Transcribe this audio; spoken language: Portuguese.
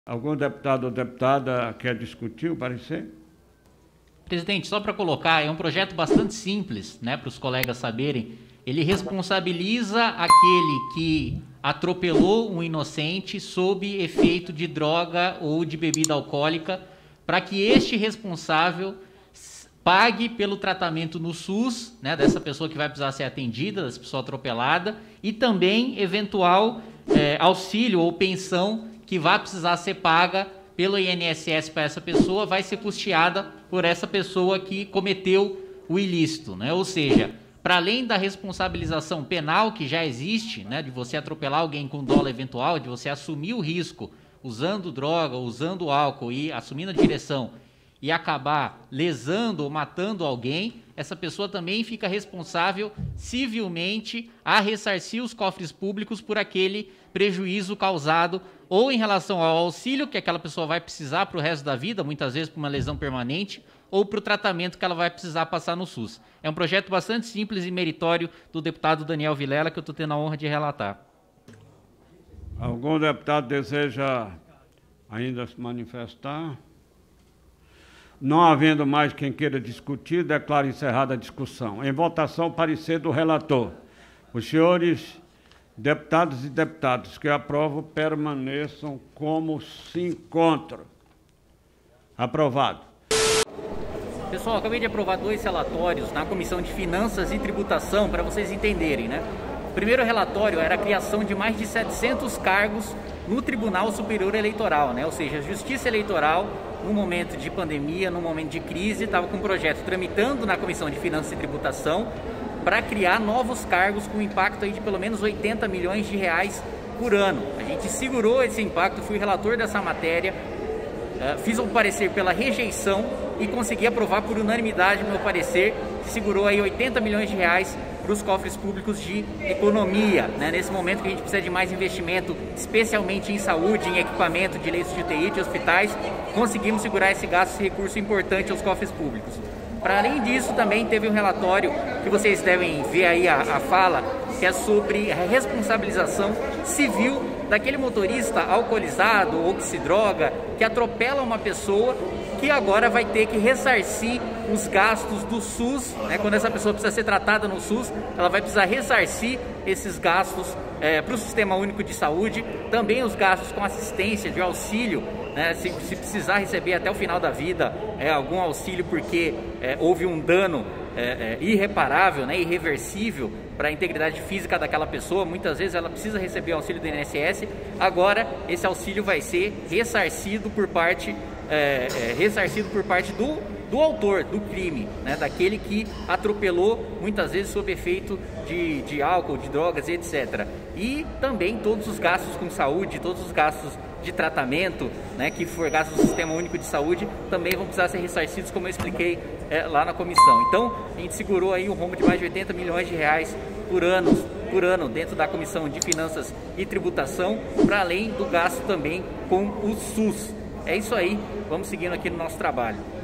Algum deputado ou deputada quer discutir o parecer? Presidente, só para colocar, é um projeto bastante simples, né, para os colegas saberem. Ele responsabiliza aquele que atropelou um inocente sob efeito de droga ou de bebida alcoólica, para que este responsável pague pelo tratamento no SUS, né, dessa pessoa que vai precisar ser atendida, dessa pessoa atropelada, e também eventual auxílio ou pensão que vai precisar ser paga pelo INSS para essa pessoa, vai ser custeada por essa pessoa que cometeu o ilícito, né? Ou seja, para além da responsabilização penal que já existe, né, de você atropelar alguém com dolo eventual, de você assumir o risco usando droga, usando álcool e assumindo a direção e acabar lesando ou matando alguém, essa pessoa também fica responsável civilmente a ressarcir os cofres públicos por aquele prejuízo causado ou em relação ao auxílio que aquela pessoa vai precisar para o resto da vida, muitas vezes por uma lesão permanente, ou para o tratamento que ela vai precisar passar no SUS. É um projeto bastante simples e meritório do deputado Daniel Vilela, que eu estou tendo a honra de relatar. Algum deputado deseja ainda se manifestar? Não havendo mais quem queira discutir, declaro encerrada a discussão. Em votação, o parecer do relator. Os senhores deputados e deputadas que aprovam permaneçam como se encontram. Aprovado. Pessoal, acabei de aprovar 2 relatórios na Comissão de Finanças e Tributação, para vocês entenderem, né? O primeiro relatório era a criação de mais de 700 cargos no Tribunal Superior Eleitoral, né? Ou seja, a Justiça Eleitoral, no momento de pandemia, no momento de crise, estava com um projeto tramitando na Comissão de Finanças e Tributação para criar novos cargos com impacto aí de pelo menos 80 milhões de reais por ano. A gente segurou esse impacto, fui relator dessa matéria, fiz um parecer pela rejeição e consegui aprovar por unanimidade meu parecer, que segurou aí 80 milhões de reais para os cofres públicos de economia, né? Nesse momento que a gente precisa de mais investimento, especialmente em saúde, em equipamento de leitos de UTI, de hospitais, conseguimos segurar esse gasto, esse recurso importante aos cofres públicos. Para além disso, também teve um relatório que vocês devem ver aí a fala, que é sobre a responsabilização civil daquele motorista alcoolizado ou que se droga, que atropela uma pessoa, que agora vai ter que ressarcir os gastos do SUS, né? Quando essa pessoa precisa ser tratada no SUS, ela vai precisar ressarcir esses gastos para o Sistema Único de Saúde, também os gastos com assistência, de auxílio, né? Se precisar receber até o final da vida algum auxílio porque houve um dano irreparável, né? Irreversível para a integridade física daquela pessoa, muitas vezes ela precisa receber o auxílio do INSS, agora esse auxílio vai ser ressarcido por parte do autor do crime, né? Daquele que atropelou, muitas vezes sob efeito de álcool, de drogas, etc. E também todos os gastos com saúde, todos os gastos de tratamento, né, que for gastos do Sistema Único de Saúde, também vão precisar ser ressarcidos, como eu expliquei lá na comissão. Então, a gente segurou aí um rombo de mais de 80 milhões de reais por ano dentro da Comissão de Finanças e Tributação, para além do gasto também com o SUS. É isso aí, vamos seguindo aqui no nosso trabalho.